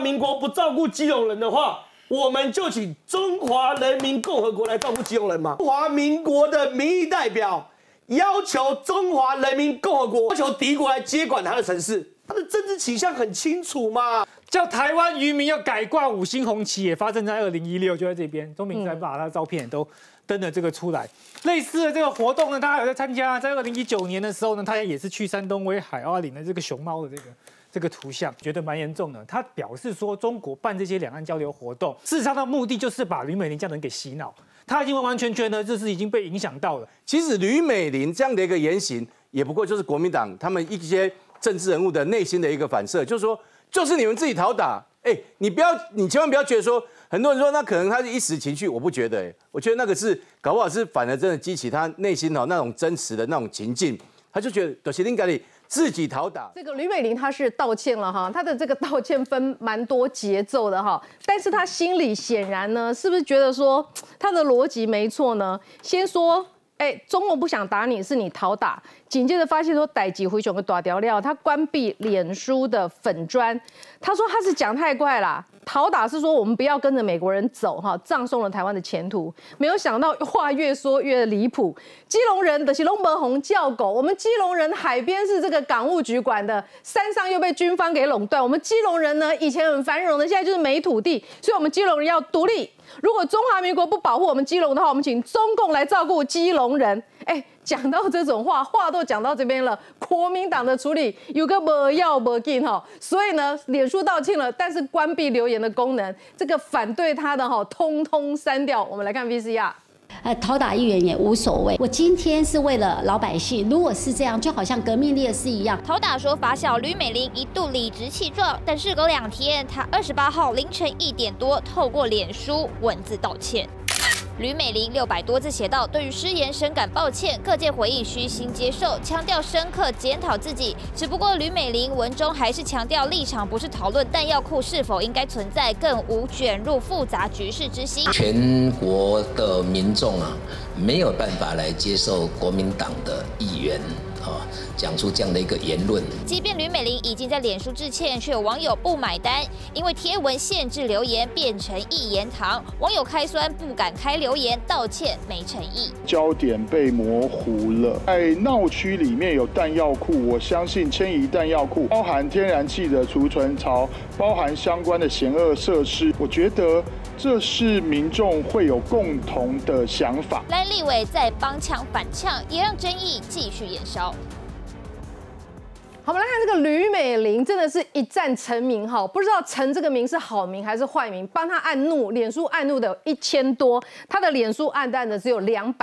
民国不照顾基隆人的话，我们就请中华人民共和国来照顾基隆人嘛。中华民国的民意代表要求中华人民共和国要求敌国来接管他的城市，他的政治倾向很清楚嘛。 叫台湾渔民要改挂5星红旗，也发生在2016，就在这边。钟明才把他的照片也都登了这个出来。类似的这个活动呢，他有在参加。在2019年的时候呢，他也是去山东威海领了这个熊猫的这个图像，觉得蛮严重的。他表示说，中国办这些两岸交流活动，事实上的目的就是把吕美玲这样的人给洗脑。他已经完全觉得这是已经被影响到了。 其实吕美玲这样的一个言行，也不过就是国民党他们一些政治人物的内心的一个反射，就是说，就是你们自己讨打。你千万不要觉得说，很多人说那可能他是一时情绪，我不觉得。我觉得那个是搞不好是反而真的激起他内心那种真实的那种情境，他就觉得都是应该自己讨打。 这个吕美玲她是道歉了哈，她的这个道歉分蛮多节奏的哈，但是她心里显然呢，是不是觉得说她的逻辑没错呢？先说，中国不想打你，是你讨打。紧接着发现说逮几回熊的大条料，他关闭脸书的粉专，他说他是讲太快啦。讨打是说我们不要跟着美国人走哈，葬送了台湾的前途。没有想到话越说越离谱，基隆人的是龙伯红叫狗，我们基隆人海边是这个港务局管的，山上又被军方给垄断。我们基隆人呢以前很繁荣的，现在就是没土地，所以我们基隆人要独立。如果中华民国不保护我们基隆的话，我们请中共来照顾基隆人。讲到这种话都讲到这边了，国民党的处理有个没要没紧哈，所以呢，脸书道歉了，但是关闭留言的功能，这个反对他的通通删掉。我们来看 VCR。 讨打议员也无所谓。我今天是为了老百姓，如果是这样，就好像革命烈士一样。 讨打说法小吕美玲一度理直气壮，但事隔2天，她28号凌晨1点多透过脸书文字道歉。吕美玲600多字写道：“对于失言深感抱歉，各界回应虚心接受，强调深刻检讨自己。只不过吕美玲文中还是强调立场不是讨论弹药库是否应该存在，更无卷入复杂局势之心。 全国的民众没有办法来接受国民党的议员讲出这样的一个言论。 即便吕美玲已经在脸书致歉，却有网友不买单，因为贴文限制留言变成一言堂，网友开酸不敢开留言道歉没诚意， 焦点被模糊了。在闹区里面有弹药库，我相信迁移弹药库包含天然气的储存槽，包含相关的险恶设施，我觉得这是民众会有共同的想法。 蓝立委在帮腔反呛，也让争议继续延烧。 好，我们来看这个吕美玲，真的是一战成名哈，不知道成这个名是好名还是坏名。帮她按怒，脸书按怒的有1000多，她的脸书按赞的只有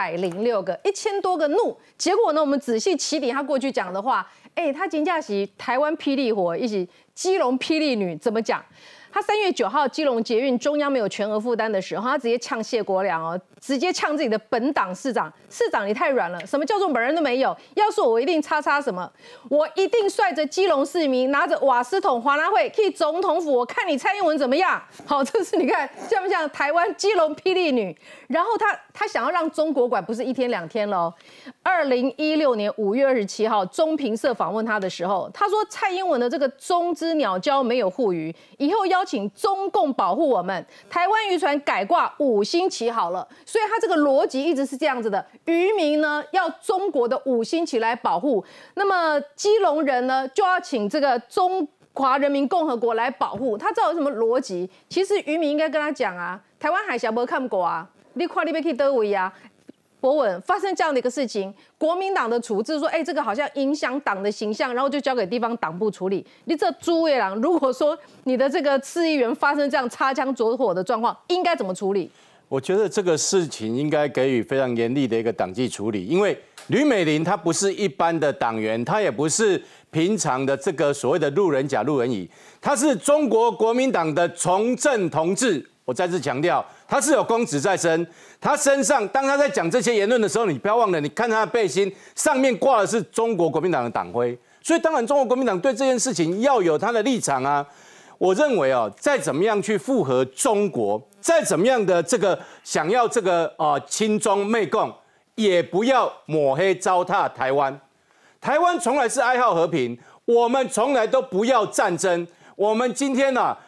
206个，1000多个怒。结果呢，我们仔细起底她过去讲的话，她真正是台湾霹雳火，一起基隆霹雳女，怎么讲？他3月9号基隆捷运中央没有全额负担的时候，他直接呛谢国良哦，直接呛自己的本党市长，市长你太软了，什么叫做本人都没有？要是我一定叉什么，我一定率着基隆市民拿着瓦斯桶、华纳会去总统府，我看你蔡英文怎么样？好，这是你看像不像台湾基隆霹雳女？然后他想要让中国管，不是1天2天了。2016年5月27号，中评社访问他的时候，他说蔡英文的这个中之鸟礁没有护渔，以后邀请中共保护我们，台湾渔船改挂5星旗好了。所以他这个逻辑一直是这样子的：渔民呢要中国的5星旗来保护，那么基隆人呢就要请这个中华人民共和国来保护。他知道有什么逻辑？其实渔民应该跟他讲啊，台湾海峡没看过啊，你看你要去哪位啊？博文发生这样的一个事情，国民党的处置说，这个好像影响党的形象，然后就交给地方党部处理。你这猪野狼，如果说你的这个市议员发生这样擦枪走火的状况，应该怎么处理？ 我觉得这个事情应该给予非常严厉的一个党纪处理，因为吕美玲她不是一般的党员，她也不是平常的这个所谓的路人甲、路人乙，她是中国国民党的从政同志。我再次强调，他是有公职在身，他身上当他在讲这些言论的时候，你不要忘了，你看他的背心上面挂的是中国国民党的党徽，所以当然中国国民党对这件事情要有他的立场啊。我认为再怎么样去附和中国，再怎么样的这个想要这个亲中媚共，也不要抹黑糟蹋台湾。台湾从来是爱好和平，我们从来都不要战争。我们今天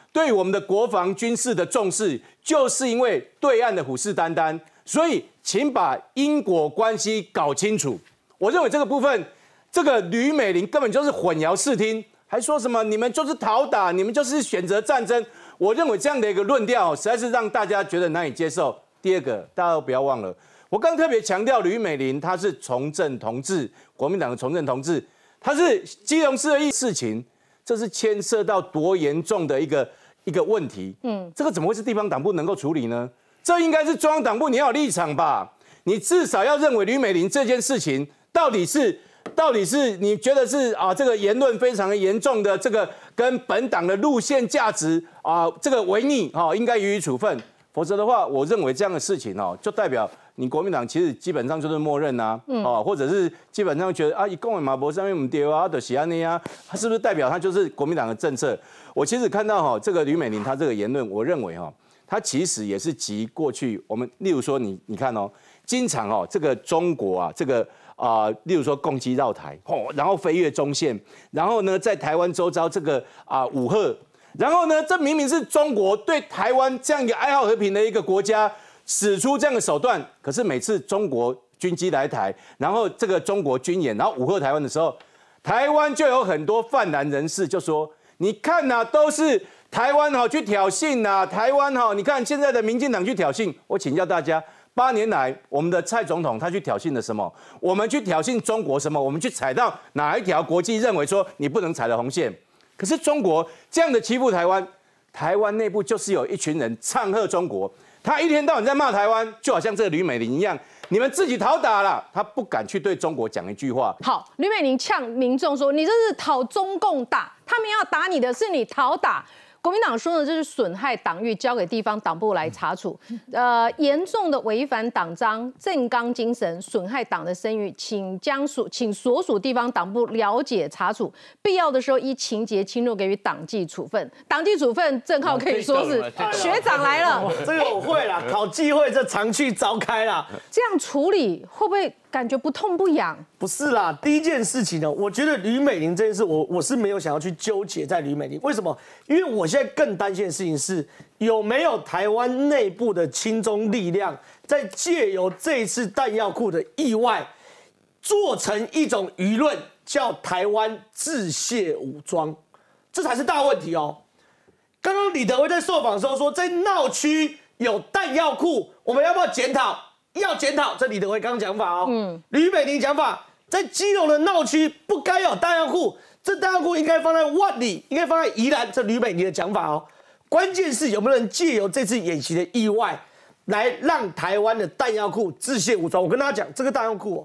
对我们的国防军事的重视，就是因为对岸的虎视眈眈，所以请把因果关系搞清楚。我认为这个部分，这个吕美玲根本就是混淆视听，还说什么你们就是讨打，你们就是选择战争。我认为这样的一个论调，实在是让大家觉得难以接受。第二个，大家都不要忘了，我刚特别强调吕美玲她是从政同志，国民党的从政同志，她是基隆市的事情，这是牵涉到多严重的一个问题。这个怎么会是地方党部能够处理呢？这应该是中央党部你要有立场吧？你至少要认为吕美玲这件事情到底是你觉得是这个言论非常的严重的，这个跟本党的路线价值这个违逆应该予以处分。否则的话，我认为这样的事情就代表你国民党其实基本上就是默认或者是基本上觉得以公文马博上面我们丢的喜安内他是不是代表他就是国民党的政策？我其实看到这个吕美玲她这个言论，我认为她其实也是集过去我们例如说你看经常这个中国这个例如说攻击绕台然后飞越中线，然后呢在台湾周遭这个武吓。然后呢，这明明是中国对台湾这样一个爱好和平的一个国家使出这样的手段，可是每次中国军机来台，然后这个中国军演，然后武吓台湾的时候，台湾就有很多泛蓝人士就说：“你看都是台湾去挑衅台湾你看现在的民进党去挑衅。”我请教大家，8年来我们的蔡总统他去挑衅了什么？我们去挑衅中国什么？我们去踩到哪一条国际认为说你不能踩的红线？可是中国这样的欺负台湾，台湾内部就是有一群人唱和中国，他一天到晚在骂台湾，就好像这个吕美玲一样，你们自己讨打了，他不敢去对中国讲一句话。 好，吕美玲呛民众说：“你这是讨中共打，他们要打你的是你讨打。”国民党说呢，这是损害党誉，交给地方党部来查处。严重的违反党章、正纲精神，损害党的声誉，请所属地方党部了解查处，必要的时候依情节轻弱给予党纪处分。党纪处分，正皓可以说是学长来了。 这个我会啦，考纪会这常去召开啦。 这样处理会不会感觉不痛不痒？ 不是啦，第一件事情呢，我觉得吕美玲这件事，我是没有想要去纠结在吕美玲。为什么？因为我现在更担心的事情是，有没有台湾内部的亲中力量，在借由这一次弹药库的意外，做成一种舆论，叫台湾自械武装，这才是大问题哦。刚刚李德威在受访的时候说，在闹区有弹药库，我们要不要检讨？要检讨，这李德威刚刚讲法哦。吕美玲讲法，在基隆的闹区不该有弹药库，这弹药库应该放在万里，应该放在宜兰。这吕美玲的讲法哦。关键是有没有人借由这次演习的意外，来让台湾的弹药库自械武装？我跟大家讲，这个弹药库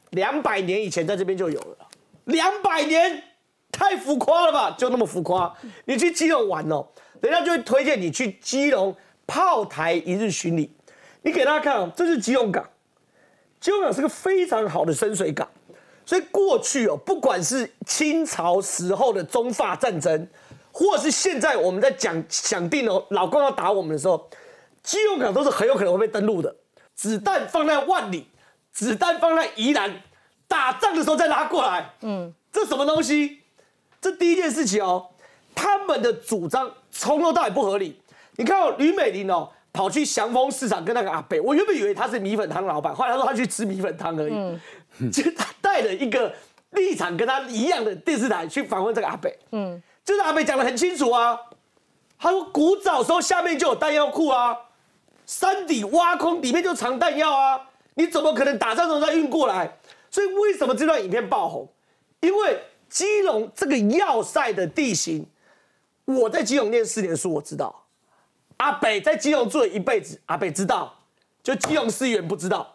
200年以前在这边就有了，200年太浮夸了吧？就那么浮夸？你去基隆玩人家就会推荐你去基隆炮台一日巡礼。你给大家看这是基隆港，基隆港是个非常好的深水港，所以过去不管是清朝时候的中法战争，或是现在我们在想定老共要打我们的时候，基隆港都是很有可能会被登陆的。子弹放在万里，子弹放在宜兰，打仗的时候再拉过来。这什么东西？这第一件事情他们的主张从头到尾不合理。你看吕美玲跑去祥丰市场跟那个阿伯，我原本以为他是米粉汤老板，后来他说他去吃米粉汤而已。其实他带了一个立场跟他一样的电视台去访问这个阿伯。就是阿伯讲得很清楚啊，他说古早时候下面就有弹药库啊，山底挖空里面就藏弹药啊，你怎么可能打仗的时候再运过来？所以为什么这段影片爆红？因为基隆这个要塞的地形，我在基隆念4年书，我知道。阿北在基隆住了一辈子，阿北知道，就基隆市议员不知道，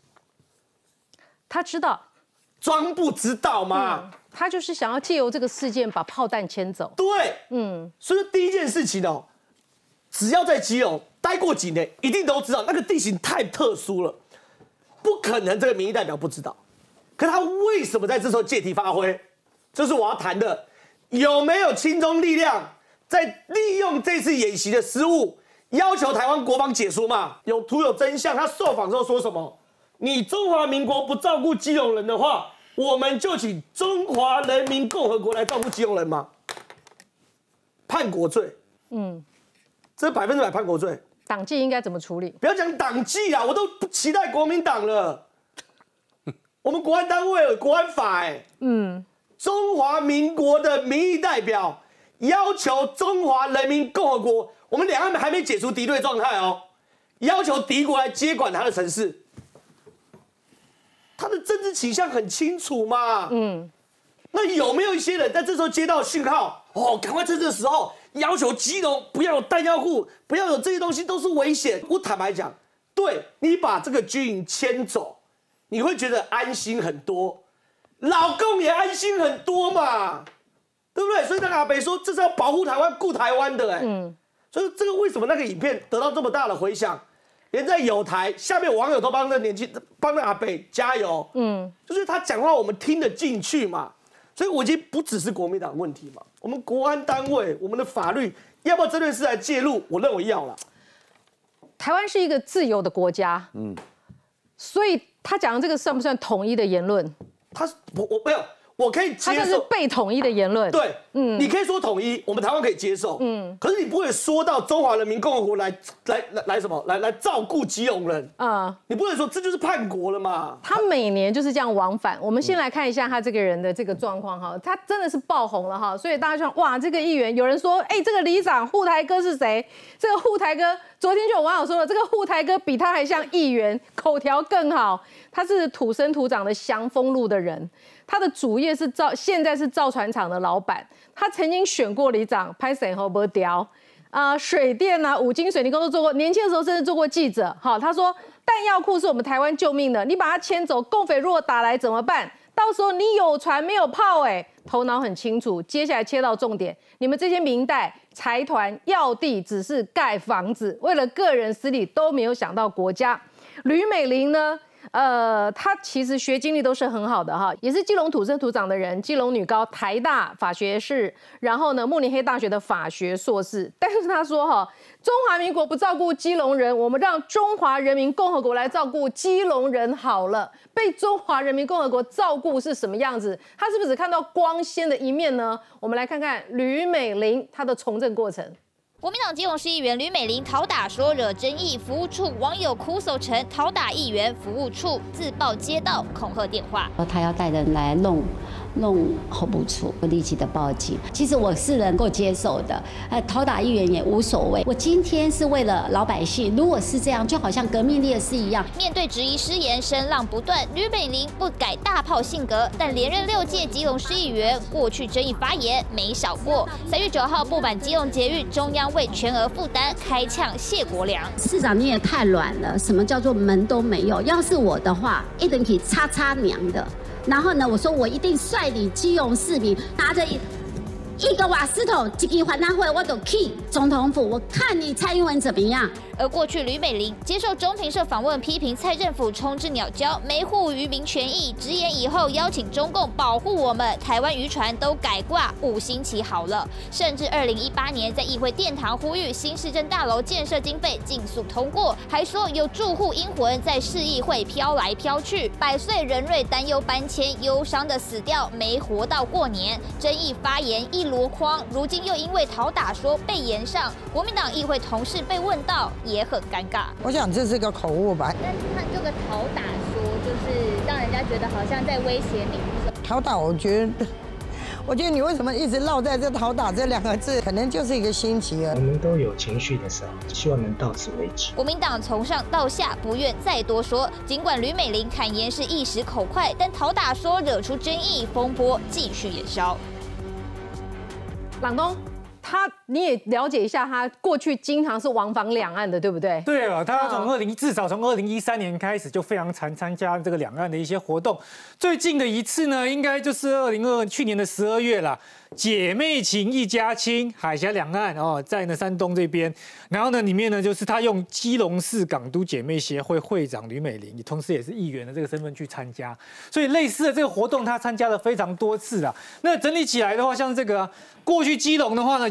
他知道， 装不知道吗？ 他就是想要借由这个事件把炮弹牵走。 对，所以第一件事情只要在基隆待过几年，一定都知道那个地形太特殊了，不可能这个民意代表不知道。可他为什么在这时候借题发挥？这是我要谈的，有没有亲中力量？在利用这次演习的失误，要求台湾国防解说嘛？有图有真相。他受访之后说什么？你中华民国不照顾基隆人的话，我们就请中华人民共和国来照顾基隆人吗？叛国罪， 这100%叛国罪。 党纪应该怎么处理？ 不要讲党纪啊，我都不期待国民党了。我们国安单位有国安法，中华民国的民意代表要求中华人民共和国，我们两岸还没解除敌对状态哦，要求敌国来接管他的城市。他的政治倾向很清楚嘛，那有没有一些人在这时候接到讯号，赶快趁这个时候要求基隆不要有弹药库，不要有这些东西，都是危险。我坦白讲，对你把这个军营迁走，你会觉得安心很多，老共也安心很多嘛，对不对？所以那个阿北说这是要保护台湾、顾台湾的，所以这个为什么那个影片得到这么大的回响？连在友台下面网友都帮那阿北加油，就是他讲话我们听得进去嘛。所以我已经不只是国民党问题嘛，我们国安单位、我们的法律要不要针对事来介入？我认为要了。 台湾是一个自由的国家，所以他讲的这个算不算统一的言论？ 我没有，我可以接受。 他这是被统一的言论。 对，你可以说统一，我们台湾可以接受，可是你不会说到中华人民共和国来什么来照顾基隆人你不能说这就是叛国了嘛？ 他每年就是这样往返。我们先来看一下他这个人的这个状况哈，他真的是爆红了哈，所以大家说哇，这个议员有人说，这个里长护台哥是谁？这个护台哥昨天就有网友说了，这个护台哥比他还像议员，口条更好。他是土生土长的祥丰路的人，他的主业是现在是造船厂的老板，他曾经选过里长，拍审后不掉。水电啊，五金水泥工都做过，年轻的时候甚至做过记者。好，他说弹药库是我们台湾救命的，你把它迁走，共匪如果打来怎么办？到时候你有船没有炮，头脑很清楚。接下来切到重点，你们这些民代财团要地只是盖房子，为了个人私利都没有想到国家。吕美玲呢？她其实学经历都是很好的哈，也是基隆土生土长的人，基隆女高、台大法学士，然后呢慕尼黑大学的法学硕士。但是她说哈，中华民国不照顾基隆人，我们让中华人民共和国来照顾基隆人好了。被中华人民共和国照顾是什么样子？她是不是只看到光鲜的一面呢？我们来看看吕美玲她的从政过程。 国民党基隆市议员吕美玲讨打说惹争议，服务处网友哭诉成讨打议员，服务处自曝接到恐吓电话。 他要带人来弄候补处，我立即的报警。其实我是能够接受的，讨打议员也无所谓。我今天是为了老百姓，如果是这样，就好像革命烈士一样。 面对质疑失言，声浪不断，吕美玲不改大炮性格，但连任6届基隆市议员，过去争议发言没少过。3月9号不满基隆捷运，中央为全额负担开呛谢国良。 市长你也太软了，什么叫做门都没有？要是我的话，一定可以擦擦娘的。然后呢，我说我一定率领基隆市民拿着一个瓦斯桶，一支环大会，我都去总统府，我看你蔡英文怎么样。 而过去吕美玲接受中评社访问，批评蔡政府充之鸟交，没护渔民权益，直言以后邀请中共保护我们，台湾渔船都改挂5星旗好了。甚至2018年在议会殿堂呼吁新市政大楼建设经费尽速通过，还说有住户阴魂在市议会飘来飘去，100岁人瑞担忧搬迁，忧伤的死掉，没活到过年。争议发言一箩筐，如今又因为讨打说被延上，国民党议会同事被问到也很尴尬。 我想这是个口误吧。 但是他这个讨打说，就是让人家觉得好像在威胁你。 讨打，我觉得你为什么一直绕在这讨打这2个字，可能就是一个心情而已。 我们都有情绪的时候，希望能到此为止。 国民党从上到下不愿再多说，尽管吕美玲坦言是一时口快，但讨打说惹出争议，风波继续延烧。 朗东，你也了解一下，他过去经常是往返两岸的，对不对？ 对了，他至少从2013年开始就非常常参加这个两岸的一些活动。最近的一次呢，应该就是去年的12月啦。姐妹情一家亲，海峡两岸在山东这边，然后呢，里面呢就是他用基隆市港都姐妹协会会长吕美玲，同时也是议员的这个身份去参加，所以类似的这个活动，他参加了非常多次啊。那整理起来的话，像这个过去基隆的话呢，就有民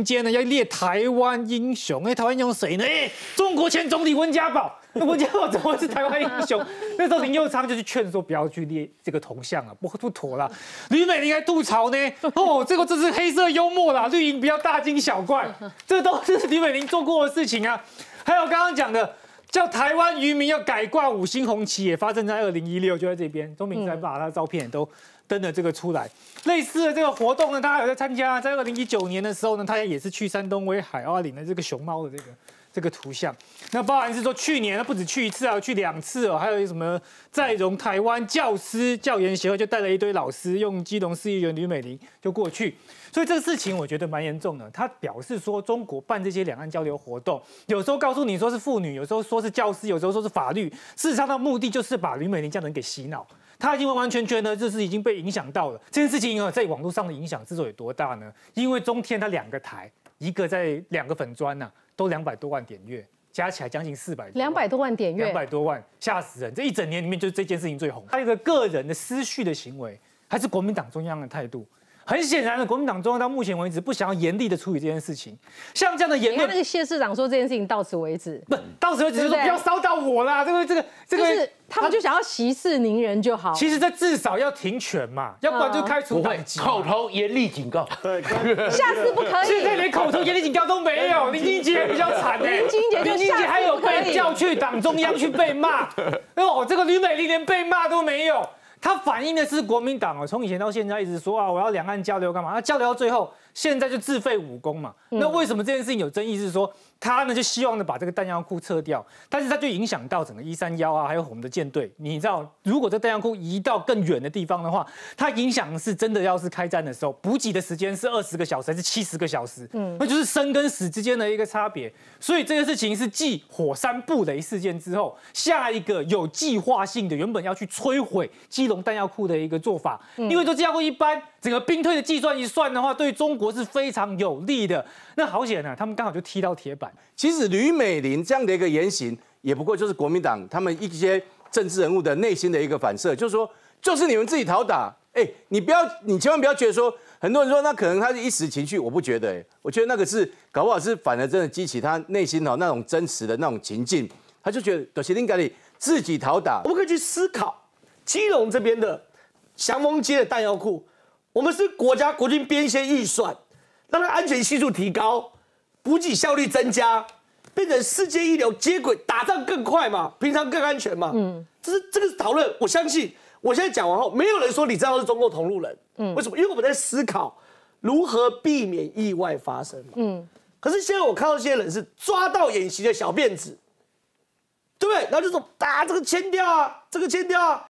间呢要列台湾英雄，台湾英雄谁呢？中国前总理温家宝。那温家宝怎么会是台湾英雄？那时候林右昌就去劝说不要去列这个铜像啊，不妥啦。吕美玲还吐槽呢，这是黑色幽默啦，绿营不要大惊小怪，这都是吕美玲做过的事情啊。还有刚刚讲的。叫台湾渔民要改挂5星红旗，也发生在2016，就在这边。中民才把他的照片也都登了这个出来。类似的这个活动呢，大家有在参加。在2019年的时候呢，他也是去山东威海领了这个熊猫的这个图像。那包含是说去年不止去1次啊，去2次哦，还有什么在荣台湾教研协会就带了一堆老师，用基隆市议员吕美玲就过去。所以这个事情我觉得蛮严重的。他表示说，中国办这些两岸交流活动，有时候告诉你说是妇女，有时候说是教师，有时候说是法律，事实上的目的就是把吕美玲这样的人给洗脑。他已经完全觉得这是已经被影响到了。这件事情在网络上的影响之所以有多大呢？因为中天它2个台，一个在2个粉专都200多万点阅，加起来将近400 多万点阅，200 多万，吓死人！这一整年里面就是这件事情最红。他一个个人的私序的行为，还是国民党中央的态度？很显然的，国民党中央到目前为止不想要严厉的处理这件事情。像这样的言论， 那个谢市长说这件事情到此为止， 不到此为止，就是说不要烧到我啦。这个， 就是他们就想要息事宁人就好。 其实这至少要停权嘛，要不然就开除党籍。 口头严厉警告， 对， 下次不可以。 现在连口头严厉警告都没有，林俊杰比较惨林俊杰还有被叫去党中央去被骂，这个吕美玲连被骂都没有。它反映的是国民党从以前到现在一直说我要两岸交流干嘛？那交流到最后，现在就自废武功嘛。那为什么这件事情有争议？是说他呢就希望呢把这个弹药库撤掉，但是他就影响到整个131还有我们的舰队。你知道，如果这弹药库移到更远的地方的话，它影响是真的要是开战的时候，补给的时间是20个小时还是70个小时？那就是生跟死之间的一个差别。所以这个事情是继火山布雷事件之后，下一个有计划性的原本要去摧毁基隆弹药库的一个做法。因为说弹药库一般整个兵推的计算一算的话，对中国是非常有利的。那好险他们刚好就踢到铁板。 其实吕美玲这样的一个言行，也不过就是国民党他们一些政治人物的内心的一个反射，就是说，就是你们自己讨打。你千万不要觉得说，很多人说那可能他是一时情绪，我不觉得。我觉得那个是搞不好是反而真的激起他内心那种真实的那种情境，他就觉得都是应该自己讨打。 我们可以去思考，基隆这边的祥丰街的弹药库，我们是国军编一些预算，让它安全系数提高，补给效率增加，变成世界一流接轨，打仗更快嘛，平常更安全嘛。这个讨论，我相信我现在讲完后，没有人说李正浩是中共同路人。为什么？因为我们在思考如何避免意外发生嘛。可是现在我看到这些人是抓到演习的小辫子，对不对？然后就说这个签掉啊，这个签掉啊。